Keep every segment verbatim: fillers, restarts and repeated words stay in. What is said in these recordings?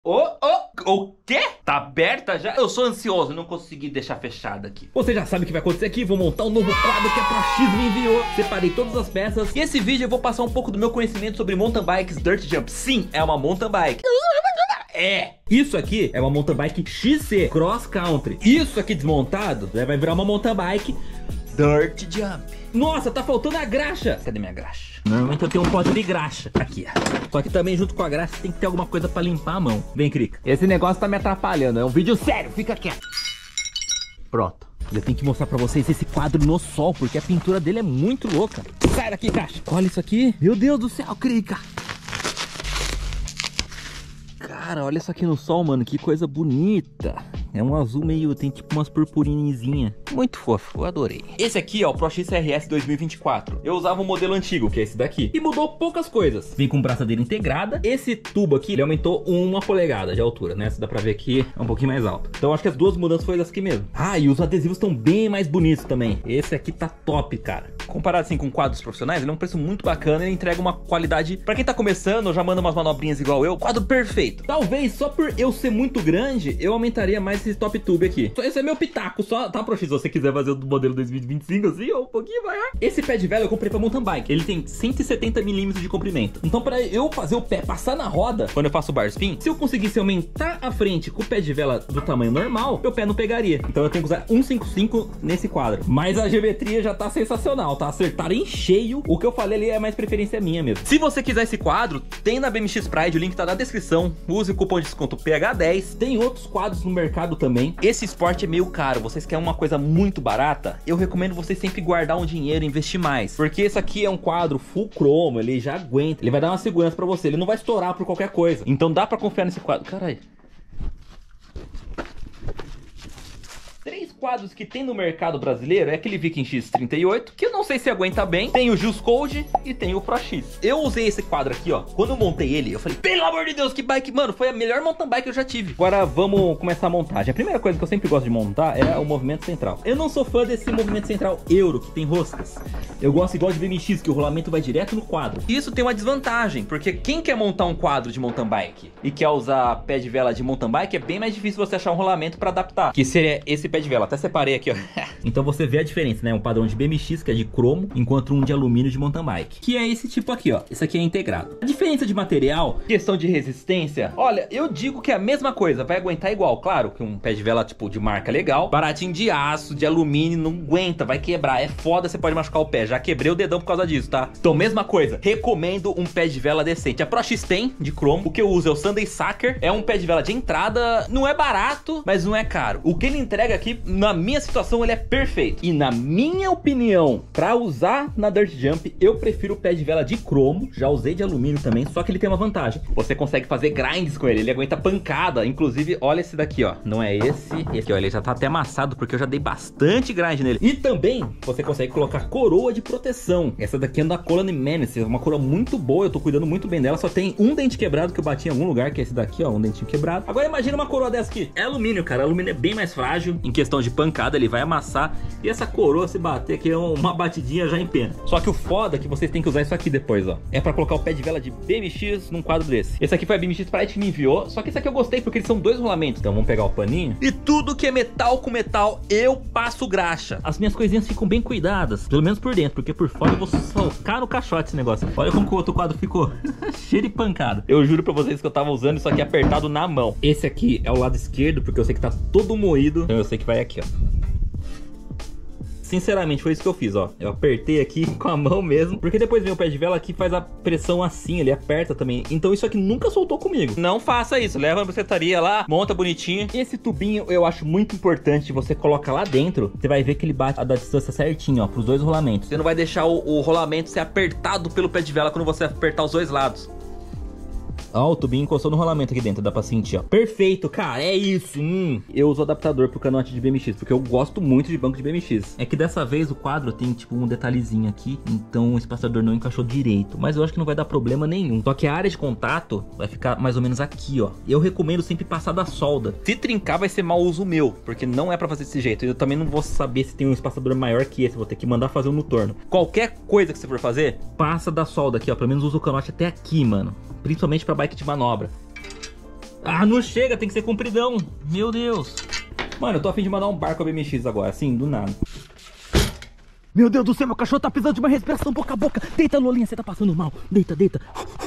Ô, ô, o quê? Tá aberta já? Eu sou ansioso, não consegui deixar fechada aqui. Você já sabe o que vai acontecer aqui. Vou montar um novo quadro que a ProX me enviou. Separei todas as peças. E esse vídeo eu vou passar um pouco do meu conhecimento sobre mountain bikes Dirt Jump. Sim, é uma mountain bike. É. Isso aqui é uma mountain bike X C Cross Country. Isso aqui desmontado vai virar uma mountain bike Dirt Jump. Nossa, tá faltando a graxa. Cadê minha graxa? Normalmente eu tenho um pote de graxa aqui, ó. Só que também junto com a graxa tem que ter alguma coisa pra limpar a mão. Vem, Crica. Esse negócio tá me atrapalhando. É um vídeo sério, fica quieto. Pronto. Eu tenho que mostrar pra vocês esse quadro no sol, porque a pintura dele é muito louca. Sai daqui, caixa. Olha isso aqui. Meu Deus do céu, Crica. Cara, olha isso aqui no sol, mano. Que coisa bonita. É um azul meio... tem tipo umas purpurinezinhas. Muito fofo, eu adorei. Esse aqui é o ProX R S dois mil e vinte e quatro. Eu usava o modelo antigo, que é esse daqui. E mudou poucas coisas. Vem com braçadeira integrada. Esse tubo aqui, ele aumentou uma polegada de altura, né? Se dá pra ver aqui, é um pouquinho mais alto. Então acho que as duas mudanças foram das aqui mesmo. Ah, e os adesivos estão bem mais bonitos também. Esse aqui tá top, cara. Comparado assim com quadros profissionais, ele é um preço muito bacana. Ele entrega uma qualidade... Pra quem tá começando, já manda umas manobrinhas igual eu. Quadro perfeito. Talvez só por eu ser muito grande, eu aumentaria mais esse top tube aqui. Esse é meu pitaco só, tá, ProX? Se você quiser fazer o do modelo dois mil e vinte e cinco assim, ou um pouquinho maior. Esse pé de vela eu comprei pra mountain bike. Ele tem cento e setenta milímetros de comprimento. Então pra eu fazer o pé passar na roda, quando eu faço bar spin, se eu conseguisse aumentar a frente com o pé de vela do tamanho normal, meu pé não pegaria. Então eu tenho que usar cento e cinquenta e cinco nesse quadro. Mas a geometria já tá sensacional, tá? Acertar em cheio. O que eu falei ali é mais preferência minha mesmo. Se você quiser esse quadro, tem na B M X Pride, o link tá na descrição. Use o cupom de desconto P H dez. Tem outros quadros no mercado também. Esse esporte é meio caro, vocês querem uma coisa muito barata? Eu recomendo vocês sempre guardar um dinheiro e investir mais. Porque esse aqui é um quadro full cromo, ele já aguenta. Ele vai dar uma segurança pra você, ele não vai estourar por qualquer coisa. Então dá pra confiar nesse quadro. Caralho. Três quadros que tem no mercado brasileiro é aquele Viking X trinta e oito, que eu não sei se aguenta bem. Tem o Just Code e tem o ProX. Eu usei esse quadro aqui, ó. Quando eu montei ele, eu falei, pelo amor de Deus, que bike, mano, foi a melhor mountain bike que eu já tive. Agora vamos começar a montagem. A primeira coisa que eu sempre gosto de montar é o movimento central. Eu não sou fã desse movimento central euro, que tem roscas. Eu gosto igual de B M X, que o rolamento vai direto no quadro. Isso tem uma desvantagem, porque quem quer montar um quadro de mountain bike e quer usar pé de vela de mountain bike, é bem mais difícil você achar um rolamento pra adaptar, que seria esse pé de vela. Até separei aqui, ó. Então você vê a diferença, né? Um padrão de B M X, que é de cromo, enquanto um de alumínio de mountain bike, que é esse tipo aqui, ó. Esse aqui é integrado. A diferença de material, questão de resistência, olha, eu digo que é a mesma coisa, vai aguentar igual. Claro que um pé de vela tipo de marca legal, baratinho de aço, de alumínio, não aguenta, vai quebrar. É foda, você pode machucar o pé. Já quebrei o dedão por causa disso, tá? Então, mesma coisa, recomendo um pé de vela decente. A ProX tem de cromo, o que eu uso é o Sunday Sucker. É um pé de vela de entrada, não é barato, mas não é caro. O que ele entrega aqui, na minha situação, ele é perfeito. E na minha opinião, pra usar na Dirt Jump, eu prefiro o pé de vela de cromo. Já usei de alumínio também, só que ele tem uma vantagem. Você consegue fazer grinds com ele, ele aguenta pancada. Inclusive, olha esse daqui, ó. Não é esse, esse aqui, ó. Ele já tá até amassado, porque eu já dei bastante grind nele. E também, você consegue colocar coroa de proteção. Essa daqui é da Colony Menace, é uma coroa muito boa, eu tô cuidando muito bem dela. Só tem um dente quebrado que eu bati em algum lugar, que é esse daqui, ó, um dentinho quebrado. Agora imagina uma coroa dessa aqui. É alumínio, cara, alumínio é bem mais frágil. Em questão de pancada, ele vai amassar. E essa coroa, se bater aqui, é uma batidinha já em pena. Só que o foda é que vocês têm que usar isso aqui depois, ó. É pra colocar o pé de vela de B M X num quadro desse. Esse aqui foi a B M X Pride que me enviou. Só que esse aqui eu gostei porque eles são dois rolamentos. Então vamos pegar o paninho. E tudo que é metal com metal, eu passo graxa. As minhas coisinhas ficam bem cuidadas, pelo menos por dentro, porque por fora eu vou socar no caixote esse negócio. Olha como que o outro quadro ficou cheio de pancada. Eu juro pra vocês que eu tava usando isso aqui apertado na mão. Esse aqui é o lado esquerdo, porque eu sei que tá todo moído. Então eu sei que vai aqui, ó. Sinceramente, foi isso que eu fiz, ó. Eu apertei aqui com a mão mesmo. Porque depois vem o pé de vela aqui, faz a pressão assim, ele aperta também. Então isso aqui nunca soltou comigo. Não faça isso, leva na bucetaria lá, monta bonitinho. Esse tubinho eu acho muito importante. Você coloca lá dentro, você vai ver que ele bate a da distância certinho, ó, pros dois rolamentos. Você não vai deixar o, o rolamento ser apertado pelo pé de vela quando você apertar os dois lados. Ó, o tubinho encostou no rolamento aqui dentro, dá pra sentir, ó. Perfeito, cara, é isso. Hum. Eu uso o adaptador pro canote de B M X, porque eu gosto muito de banco de B M X. É que dessa vez o quadro tem, tipo, um detalhezinho aqui, então o espaçador não encaixou direito. Mas eu acho que não vai dar problema nenhum. Só que a área de contato vai ficar mais ou menos aqui, ó. Eu recomendo sempre passar da solda. Se trincar vai ser mau uso meu, porque não é pra fazer desse jeito. Eu também não vou saber se tem um espaçador maior que esse, vou ter que mandar fazer um no torno. Qualquer coisa que você for fazer, passa da solda aqui, ó. Pelo menos usa o canote até aqui, mano. Principalmente pra bike de manobra. Ah, não chega, tem que ser compridão. Meu Deus. Mano, eu tô a fim de mandar um barco a B M X agora, assim, do nada. Meu Deus do céu, meu cachorro tá precisando de uma respiração boca a boca. Deita, Lolinha, você tá passando mal. Deita, deita.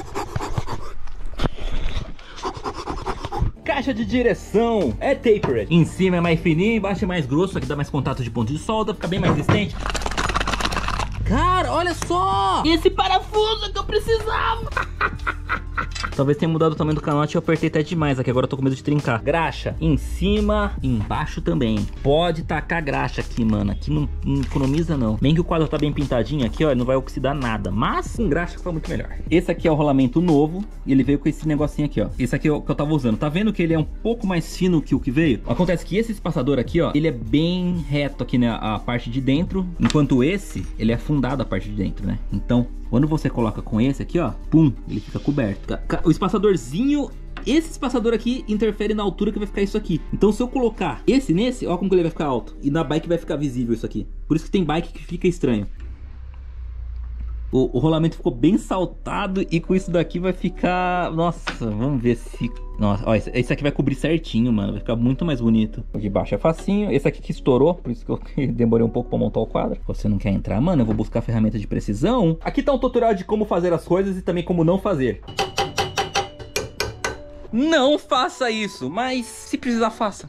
Caixa de direção é tapered. Em cima é mais fininho, embaixo é mais grosso. Aqui dá mais contato de ponto de solda, fica bem mais resistente. Cara, olha só! Esse parafuso que eu precisava! Talvez tenha mudado o tamanho do canote e eu apertei até demais aqui. Agora eu tô com medo de trincar. Graxa em cima, embaixo também. Pode tacar graxa aqui, mano. Aqui não, não economiza, não. Bem que o quadro tá bem pintadinho aqui, ó. Não vai oxidar nada. Mas com graxa foi muito melhor. Esse aqui é o rolamento novo. E ele veio com esse negocinho aqui, ó. Esse aqui é o que eu tava usando. Tá vendo que ele é um pouco mais fino que o que veio? Acontece que esse espaçador aqui, ó, ele é bem reto aqui, né? A parte de dentro. Enquanto esse, ele é afundado a parte de dentro, né? Então, quando você coloca com esse aqui, ó, pum, ele fica coberto. O espaçadorzinho, esse espaçador aqui interfere na altura que vai ficar isso aqui. Então se eu colocar esse nesse, ó como que ele vai ficar alto. E na bike vai ficar visível isso aqui. Por isso que tem bike que fica estranho. O, o rolamento ficou bem saltado e com isso daqui vai ficar... Nossa, vamos ver se... Nossa, ó, esse, esse aqui vai cobrir certinho, mano. Vai ficar muito mais bonito. O de baixo é facinho. Esse aqui que estourou, por isso que eu demorei um pouco pra montar o quadro. Você não quer entrar, mano? Eu vou buscar a ferramenta de precisão. Aqui tá um tutorial de como fazer as coisas e também como não fazer. Não faça isso, mas se precisar, faça.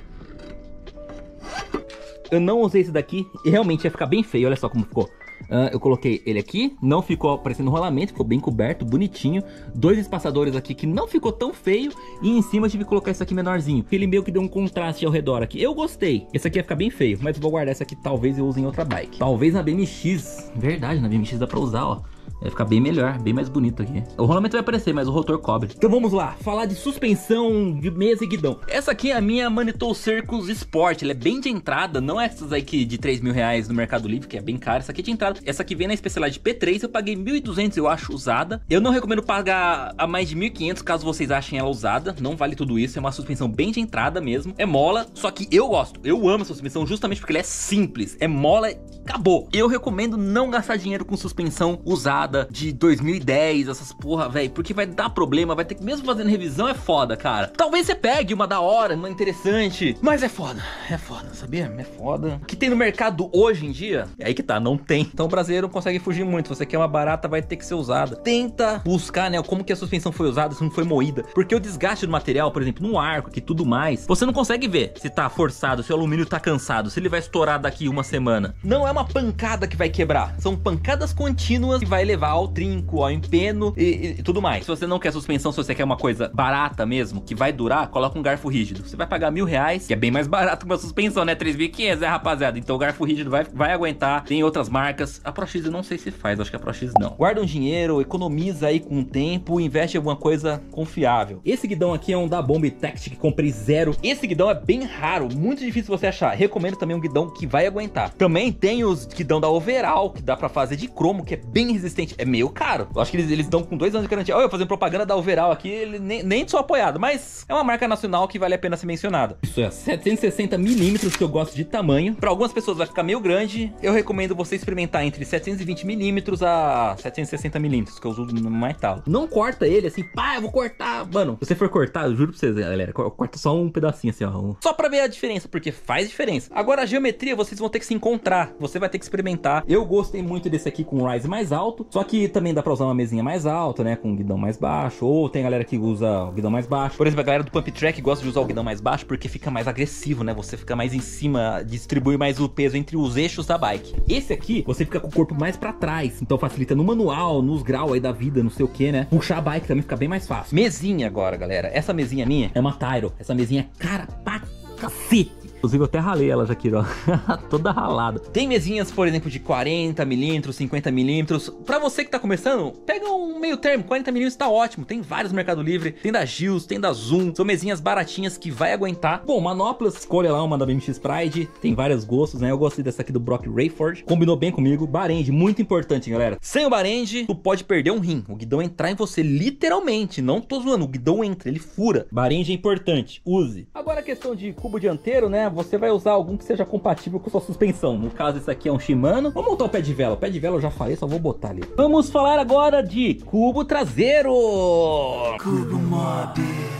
Eu não usei esse daqui e realmente ia ficar bem feio. Olha só como ficou. Uh, eu coloquei ele aqui, não ficou parecendo um rolamento, ficou bem coberto, bonitinho. Dois espaçadores aqui que não ficou tão feio. E em cima eu tive que colocar esse aqui menorzinho. Ele meio que deu um contraste ao redor aqui. Eu gostei. Esse aqui ia ficar bem feio, mas vou guardar esse aqui, talvez eu use em outra bike. Talvez na B M X. Verdade, na B M X dá pra usar, ó. Vai ficar bem melhor, bem mais bonito aqui. O rolamento vai aparecer, mas o rotor cobre. Então vamos lá, falar de suspensão de mesa e guidão. Essa aqui é a minha Manitou Circus Sport. Ela é bem de entrada, não é essas aqui de três mil reais no Mercado Livre, que é bem cara. Essa aqui é de entrada. Essa aqui vem na especialidade P três, eu paguei mil e duzentos, eu acho, usada. Eu não recomendo pagar a mais de mil e quinhentos, caso vocês achem ela usada. Não vale tudo isso, é uma suspensão bem de entrada mesmo. É mola, só que eu gosto. Eu amo essa suspensão justamente porque ela é simples. É mola, acabou. Eu recomendo não gastar dinheiro com suspensão usada de dois mil e dez, essas porra, velho, porque vai dar problema, vai ter que, mesmo fazendo revisão, é foda, cara. Talvez você pegue uma da hora, uma interessante, mas é foda, é foda, sabia? É foda. O que tem no mercado hoje em dia, é aí que tá, não tem. Então o brasileiro não consegue fugir muito. Se você quer uma barata, vai ter que ser usada. Tenta buscar, né, como que a suspensão foi usada, se não foi moída, porque o desgaste do material, por exemplo, no arco e tudo mais, você não consegue ver se tá forçado, se o alumínio tá cansado, se ele vai estourar daqui uma semana. Não é uma pancada que vai quebrar, são pancadas contínuas que vai levar ao trinco, ao empeno e, e tudo mais. Se você não quer suspensão, se você quer uma coisa barata mesmo, que vai durar, coloca um garfo rígido. Você vai pagar mil reais, que é bem mais barato que uma suspensão, né? três mil e quinhentos, né, rapaziada? Então o garfo rígido vai, vai aguentar. Tem outras marcas. A ProX eu não sei se faz, acho que a ProX não. Guarda um dinheiro, economiza aí com o tempo, investe em alguma coisa confiável. Esse guidão aqui é um da Bomb Tactic, que comprei zero. Esse guidão é bem raro, muito difícil você achar. Recomendo também um guidão que vai aguentar. Também tem os guidão da Overall, que dá pra fazer de cromo, que é bem resistente. É meio caro. Eu acho que eles, eles dão com dois anos de garantia. Olha, eu fazendo propaganda da Overall aqui, ele nem, nem sou apoiado, mas é uma marca nacional que vale a pena ser mencionada. Isso é setecentos e sessenta milímetros, que eu gosto de tamanho. Para algumas pessoas vai ficar meio grande. Eu recomendo você experimentar entre setecentos e vinte milímetros a setecentos e sessenta milímetros, que eu uso no mais tal. Não corta ele assim, pá, eu vou cortar. Mano, se você for cortar, eu juro pra vocês, galera, corta só um pedacinho assim, ó. Só pra ver a diferença, porque faz diferença. Agora a geometria vocês vão ter que se encontrar. Você vai ter que experimentar. Eu gostei muito desse aqui com o rise mais alto, só que também dá pra usar uma mesinha mais alta, né, com um guidão mais baixo, ou tem galera que usa o guidão mais baixo. Por exemplo, a galera do Pump Track gosta de usar o guidão mais baixo porque fica mais agressivo, né, você fica mais em cima, distribui mais o peso entre os eixos da bike. Esse aqui, você fica com o corpo mais pra trás, então facilita no manual, nos graus aí da vida, não sei o que, né. Puxar a bike também fica bem mais fácil. Mesinha agora, galera, essa mesinha minha é uma Tyro, essa mesinha é cara pra cacete. Inclusive eu até ralei ela já aqui, ó. Toda ralada. Tem mesinhas, por exemplo, de quarenta milímetros, cinquenta milímetros. Pra você que tá começando, pega um meio termo. quarenta milímetros tá ótimo. Tem vários no Mercado Livre. Tem da Gills, tem da Zoom. São mesinhas baratinhas que vai aguentar. Bom, manoplas, escolha lá uma da B M X Pride. Tem vários gostos, né? Eu gostei dessa aqui do Brock Rayford. Combinou bem comigo. Barend, muito importante, galera. Sem o barend, tu pode perder um rim. O guidão entrar em você, literalmente. Não tô zoando. O guidão entra, ele fura. Barend é importante. Use. Agora a questão de cubo dianteiro, né? Você vai usar algum que seja compatível com sua suspensão. No caso, esse aqui é um Shimano. Vamos montar o pé de vela. O pé de vela eu já falei, só vou botar ali. Vamos falar agora de cubo traseiro. Cubo Mob.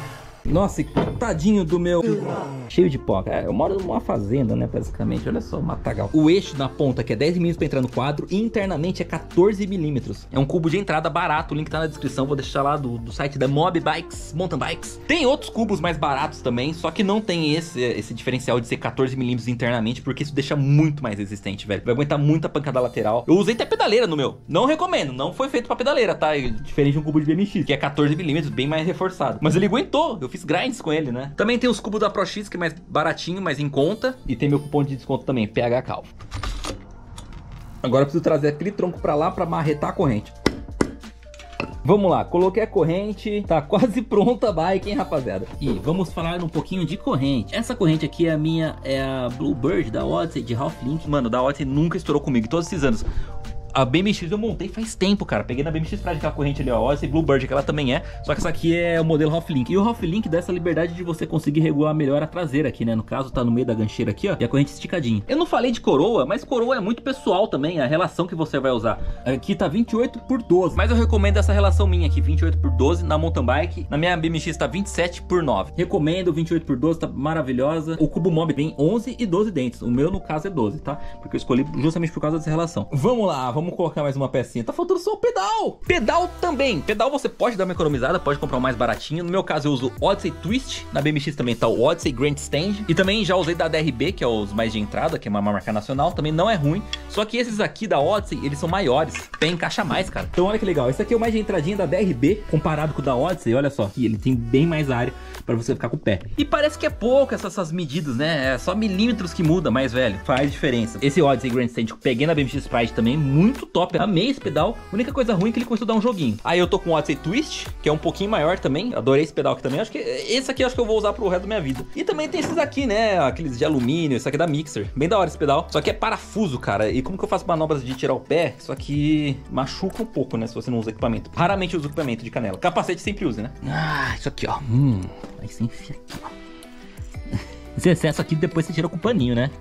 Nossa, e tadinho do meu... Cheio de pó. É, eu moro numa fazenda, né, basicamente. Olha só, matagal. O eixo na ponta aqui é dez milímetros pra entrar no quadro e internamente é quatorze milímetros. É um cubo de entrada barato, o link tá na descrição. Vou deixar lá do, do site da Mob Bikes, Mountain Bikes. Tem outros cubos mais baratos também, só que não tem esse, esse diferencial de ser quatorze milímetros internamente, porque isso deixa muito mais resistente, velho. Vai aguentar muita pancada lateral. Eu usei até pedaleira no meu. Não recomendo, não foi feito pra pedaleira, tá? Diferente de um cubo de B M X, que é quatorze milímetros, bem mais reforçado. Mas ele aguentou, eu fiz grinds com ele, né? Também tem os cubos da ProX, que é mais baratinho, mais em conta. E tem meu cupom de desconto também, P H Cal. Agora eu preciso trazer aquele tronco pra lá pra marretar a corrente. Vamos lá, coloquei a corrente, tá quase pronta a bike, hein, rapaziada? E vamos falar um pouquinho de corrente. Essa corrente aqui é a minha, é a Bluebird da Odyssey, de Half Link. Mano, da Odyssey nunca estourou comigo, todos esses anos. A B M X eu montei faz tempo, cara. Peguei na B M X pra aquela corrente ali, ó. Odyssey Bluebird, que ela também é. Só que essa aqui é o modelo Half Link. E o Half Link dá essa liberdade de você conseguir regular melhor a traseira aqui, né? No caso, tá no meio da gancheira aqui, ó. E a corrente esticadinha. Eu não falei de coroa, mas coroa é muito pessoal também. A relação que você vai usar. Aqui tá vinte e oito por doze. Mas eu recomendo essa relação minha aqui, vinte e oito por doze na mountain bike. Na minha B M X tá vinte e sete por nove. Recomendo, vinte e oito por doze, tá maravilhosa. O cubo mob tem onze e doze dentes. O meu, no caso, é doze, tá? Porque eu escolhi justamente por causa dessa relação. Vamos lá, vamos colocar mais uma peça. Tá faltando só o pedal. Pedal também. Pedal você pode dar uma economizada, pode comprar um mais baratinho. No meu caso eu uso o Odyssey Twist. Na B M X também tá o Odyssey Grandstand. E também já usei da D R B, que é os mais de entrada, que é uma marca nacional. Também não é ruim. Só que esses aqui da Odyssey, eles são maiores. Tem encaixa mais, cara. Então olha que legal. Esse aqui é o mais de entradinha da D R B, comparado com o da Odyssey. Olha só, aqui ele tem bem mais área pra você ficar com o pé. E parece que é pouco essas, essas medidas, né? É só milímetros que muda, mas velho, faz diferença. Esse Odyssey Grandstand que eu peguei na B M X Pride também, muito top. Amei esse pedal. A única coisa ruim é que ele começou a dar um joguinho. Aí eu tô com o Odyssey Twist, que é um pouquinho maior também. Adorei esse pedal aqui também. Acho que esse aqui acho que eu vou usar pro resto da minha vida. E também tem esses aqui, né? Aqueles de alumínio. Esse aqui é da Mixer. Bem da hora esse pedal. Só que é parafuso, cara. E como que eu faço manobras de tirar o pé? Isso aqui machuca um pouco, né? Se você não usa equipamento. Raramente uso equipamento de canela. Capacete sempre usa, né? Ah, isso aqui, ó. Hum. Aí você enfia aqui, ó. Esse excesso aqui depois você tira com o paninho, né?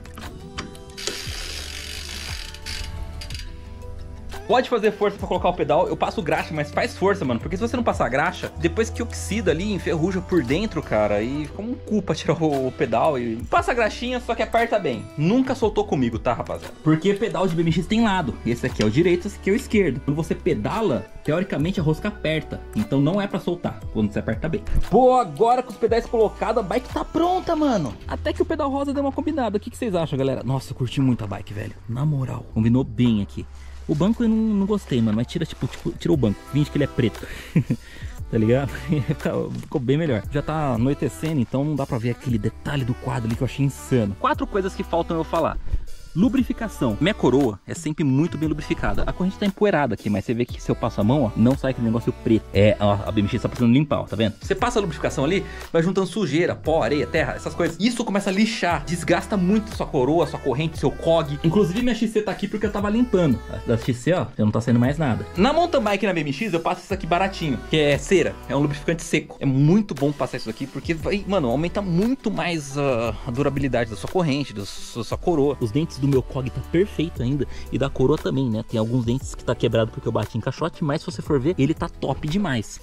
Pode fazer força pra colocar o pedal, eu passo graxa, mas faz força, mano. Porque se você não passar graxa, depois que oxida ali, enferruja por dentro, cara. E fica um cu pra tirar o, o pedal. E passa graxinha, só que aperta bem. Nunca soltou comigo, tá, rapaziada? Porque pedal de B M X tem lado. Esse aqui é o direito, esse aqui é o esquerdo. Quando você pedala, teoricamente a rosca aperta. Então não é pra soltar, quando você aperta bem. Pô, agora com os pedais colocados, a bike tá pronta, mano. Até que o pedal rosa deu uma combinada. O que, que vocês acham, galera? Nossa, eu curti muito a bike, velho. Na moral, combinou bem aqui. O banco eu não, não gostei, mano, mas tira, tipo, tipo, tira o banco, finge que ele é preto. Tá ligado? Ficou bem melhor. Já tá anoitecendo, então não dá pra ver aquele detalhe do quadro ali que eu achei insano. Quatro coisas que faltam eu falar. Lubrificação. Minha coroa é sempre muito bem lubrificada. A corrente tá empoeirada aqui, mas você vê que se eu passo a mão, ó, não sai aquele negócio preto. É, ó, a B M X tá precisando limpar, ó, tá vendo? Você passa a lubrificação ali, vai juntando sujeira, pó, areia, terra, essas coisas. Isso começa a lixar, desgasta muito sua coroa, sua corrente, seu cog. Inclusive minha X C tá aqui porque eu tava limpando. Da X C, ó, já não tá saindo mais nada. Na mountain bike na B M X eu passo isso aqui baratinho, que é cera, é um lubrificante seco. É muito bom passar isso aqui porque vai, mano, aumenta muito mais uh, a durabilidade da sua corrente, da sua, sua coroa. Os dentes do meu cog tá perfeito ainda, e da coroa também, né? Tem alguns dentes que tá quebrado porque eu bati em caixote, mas se você for ver, ele tá top demais.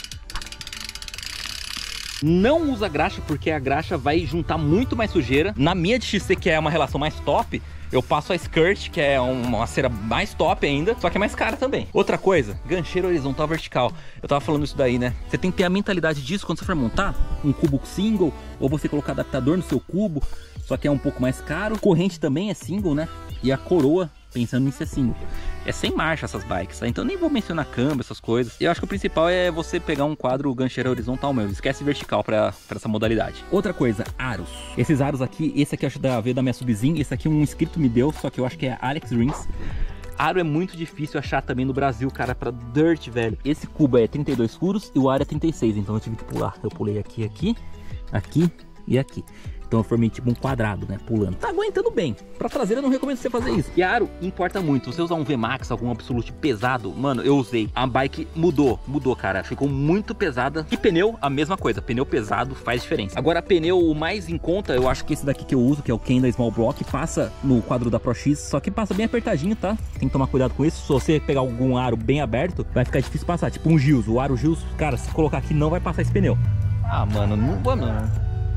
Não usa graxa porque a graxa vai juntar muito mais sujeira. Na minha de X C, que é uma relação mais top, eu passo a skirt, que é uma cera mais top ainda, só que é mais cara também. Outra coisa, gancheiro horizontal vertical. Eu tava falando isso daí, né? Você tem que ter a mentalidade disso quando você for montar um cubo single, ou você colocar adaptador no seu cubo, só que é um pouco mais caro. Corrente também é single, né? E a coroa, pensando em ser single, é sem marcha essas bikes, tá? Então nem vou mencionar câmbio, essas coisas. Eu acho que o principal é você pegar um quadro gancheiro horizontal mesmo. Esquece vertical pra, pra essa modalidade. Outra coisa, aros. Esses aros aqui, esse aqui eu acho da, veio da minha subzinha. Esse aqui um inscrito me deu, só que eu acho que é Alex Rins. Aro é muito difícil achar também no Brasil, cara, pra dirt, velho. Esse cubo é trinta e dois furos e o aro é trinta e seis, então eu tive que pular. Eu pulei aqui, aqui, aqui e aqui. Então eu formei tipo um quadrado, né, pulando. Tá aguentando bem. Pra traseira eu não recomendo você fazer isso. E aro importa muito. Você usar um V Max, algum Absolute pesado, mano, eu usei. A bike mudou, mudou, cara. Ficou muito pesada. E pneu, a mesma coisa. Pneu pesado faz diferença. Agora, pneu o mais em conta, eu acho que esse daqui que eu uso, que é o Ken da Small Block, passa no quadro da ProX, só que passa bem apertadinho, tá? Tem que tomar cuidado com isso. Se você pegar algum aro bem aberto, vai ficar difícil passar. Tipo um Gills. O aro Gills, cara, se colocar aqui não vai passar esse pneu. Ah, mano, não vou não.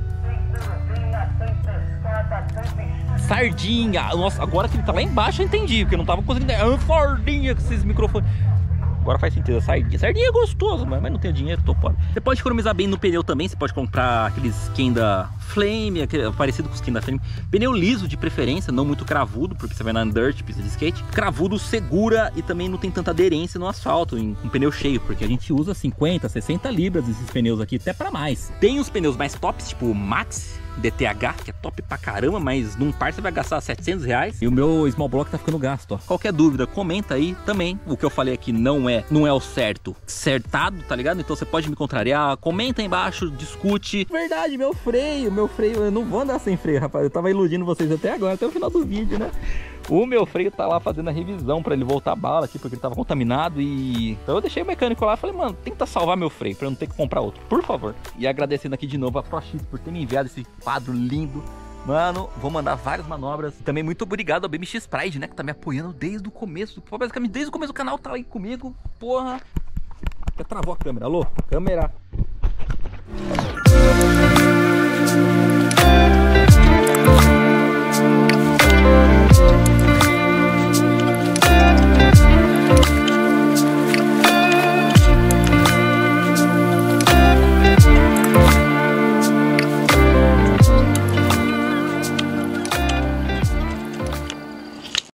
Sardinha. Nossa, agora que ele tá lá embaixo eu entendi, porque eu não tava conseguindo. É uma sardinha com esses microfones. Agora faz sentido, a sardinha. Sardinha é gostoso, mas, mas não tenho dinheiro, tô pobre. Você pode economizar bem no pneu também. Você pode comprar aqueles skin da Flame, aquele, parecido com o skin da Flame. Pneu liso de preferência, não muito cravudo, porque você vai na dirt, pista de skate. Cravudo segura e também não tem tanta aderência no asfalto, em um pneu cheio, porque a gente usa cinquenta, sessenta libras esses pneus aqui, até pra mais. Tem os pneus mais tops, tipo o Max D T H, que é top pra caramba, mas num par você vai gastar setecentos reais. E o meu small block tá ficando gasto, ó. Qualquer dúvida, comenta aí também. O que eu falei aqui não é, não é o certo, certado, tá ligado? Então você pode me contrariar, comenta aí embaixo, discute. Verdade, meu freio, meu freio, eu não vou andar sem freio, rapaz. Eu tava iludindo vocês até agora, até o final do vídeo, né? O meu freio tá lá fazendo a revisão pra ele voltar a bala aqui, porque ele tava contaminado e... Então eu deixei o mecânico lá e falei, mano, tenta salvar meu freio pra eu não ter que comprar outro, por favor. E agradecendo aqui de novo a ProX por ter me enviado esse quadro lindo. Mano, vou mandar várias manobras. E também muito obrigado ao B M X Pride, né, que tá me apoiando desde o começo. Basicamente desde o começo do canal tá aí comigo. Porra. Até travou a câmera. Alô? Câmera.